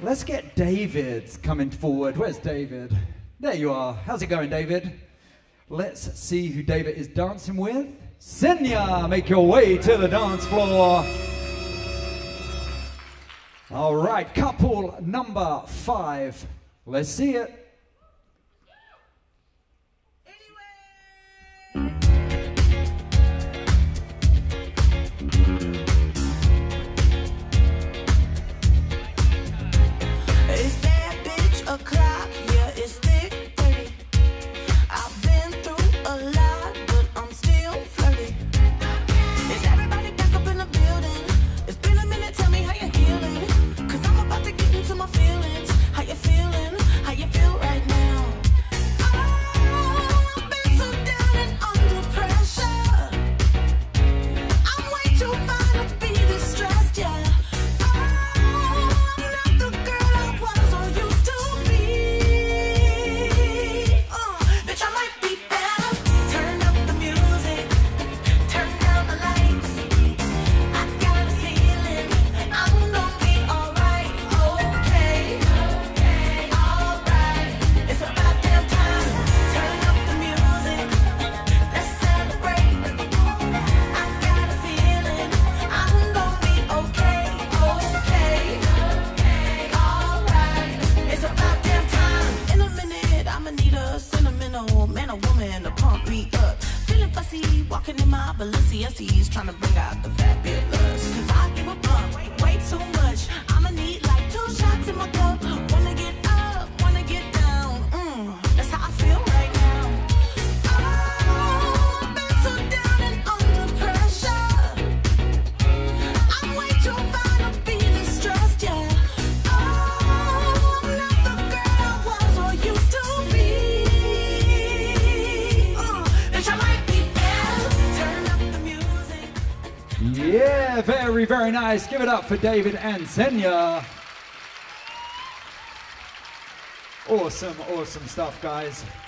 let's get David coming forward. Where's David? There you are. How's it going, David? Let's see who David is dancing with. Ksenia, make your way to the dance floor. All right, couple number 5. Let's see it. O'clock, yeah, it's thick 30. I've been through a lot, but I'm still flirty. Is everybody back up in the building? It's been a minute, tell me how you're healing. Cause I'm about to get into my feelings. How you feeling? How you feel right now? Oh, I've been so down and under pressure. I'm way too fine to be this stressed, yeah. He's trying to bring out the fabulous. Cause I give a fuck way too much. I'ma need like 2 shots in my cup. Wanna get up, wanna get down. That's how I feel right now. Oh, I've been so down and under pressure. I'm way too fine to be this stressed, yeah. Oh, I'm not the girl I was or used to be. Bitch, I might be better. Turn up the music. Yeah, very, very nice. Give it up for David and Ksenia. Awesome, awesome stuff, guys.